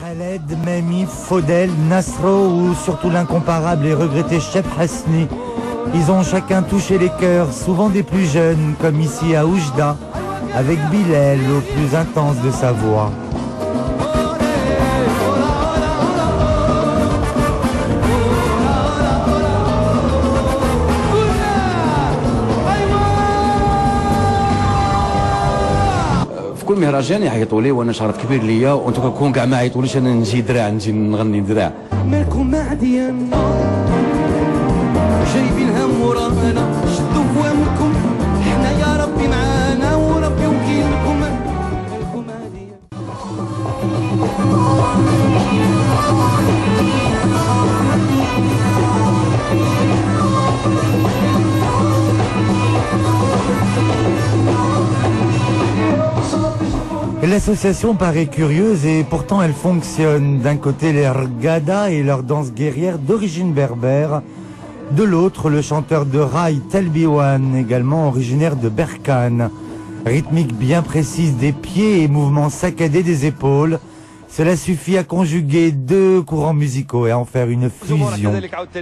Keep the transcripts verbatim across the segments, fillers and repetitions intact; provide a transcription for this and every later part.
Khaled, Memi, Faudel, Nasro ou surtout l'incomparable et regretté Cheb Hasni. Ils ont chacun touché les cœurs, souvent des plus jeunes, comme ici à Oujda, avec Bilal au plus intense de sa voix. كل مهرجان يعيطوا لي وانا شرف كبير ليا وانتم كنكون كاع ما عيطوليش انا نجي دراع نجي نغني دراع مالكم معديان جايبين هم ورانا شدوا فوامكم حنا يا ربي معانا وربي وكيلكم مالكم معديان. L'association paraît curieuse et pourtant elle fonctionne. D'un côté les Rgada et leur danse guerrière d'origine berbère, de l'autre le chanteur de raï Telbiwan, également originaire de Berkane. Rythmique bien précise des pieds et mouvements saccadés des épaules, cela suffit à conjuguer deux courants musicaux et à en faire une fusion.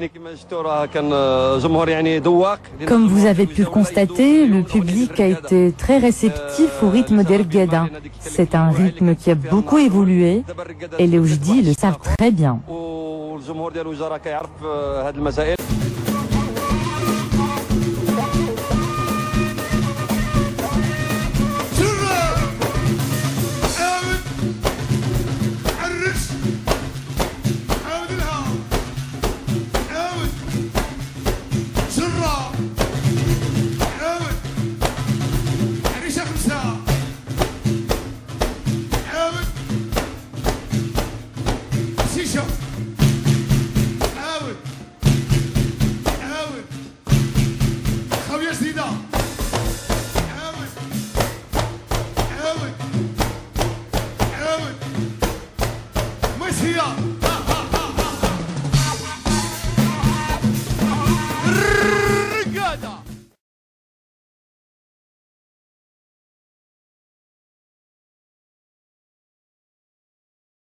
Comme vous avez pu le constater, le public a été très réceptif au rythme d'Ergada. C'est un rythme qui a beaucoup évolué et les Oujdi le savent très bien. Yeah.